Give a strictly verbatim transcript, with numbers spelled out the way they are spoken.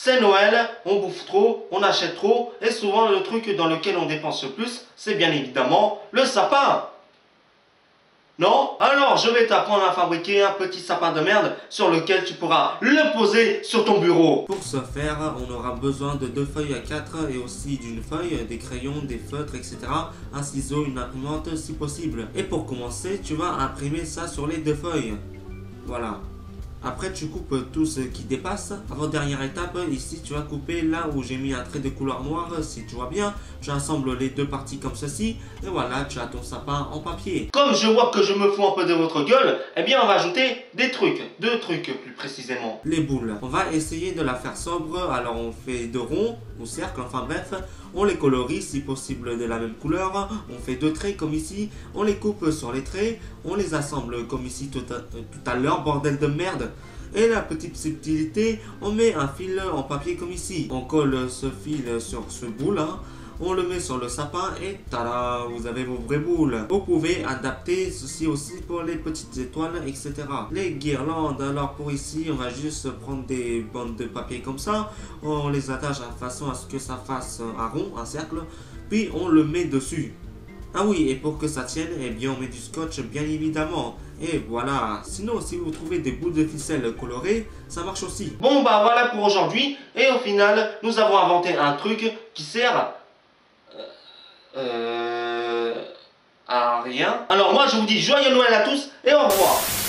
C'est Noël, on bouffe trop, on achète trop, et souvent le truc dans lequel on dépense le plus, c'est bien évidemment le sapin. Non? Alors je vais t'apprendre à fabriquer un petit sapin de merde sur lequel tu pourras le poser sur ton bureau. Pour ce faire, on aura besoin de deux feuilles à quatre et aussi d'une feuille, des crayons, des feutres, et cetera. Un ciseau, une imprimante si possible. Et pour commencer, tu vas imprimer ça sur les deux feuilles. Voilà. Après tu coupes tout ce qui dépasse. Avant dernière étape, ici tu vas couper là où j'ai mis un trait de couleur noire. Si tu vois bien, tu assembles les deux parties comme ceci. Et voilà, tu as ton sapin en papier. Comme je vois que je me fous un peu de votre gueule, eh bien on va ajouter des trucs. Deux trucs plus précisément. Les boules. On va essayer de la faire sobre. Alors on fait deux ronds ou cercles, enfin bref. On les colorie si possible de la même couleur. On fait deux traits comme ici. On les coupe sur les traits. On les assemble comme ici tout à, tout à l'heure, bordel de merde. Et la petite subtilité, on met un fil en papier comme ici. On colle ce fil sur ce bout là. On le met sur le sapin et tada, vous avez vos vraies boules. Vous pouvez adapter ceci aussi pour les petites étoiles, et cetera. Les guirlandes, alors pour ici, on va juste prendre des bandes de papier comme ça. On les attache de façon à ce que ça fasse un rond, un cercle. Puis on le met dessus. Ah oui, et pour que ça tienne, eh bien on met du scotch bien évidemment. Et voilà, sinon si vous trouvez des bouts de ficelle colorées, ça marche aussi. Bon bah voilà pour aujourd'hui. Et au final, nous avons inventé un truc qui sert euh, à rien. Alors moi je vous dis joyeux Noël à tous et au revoir.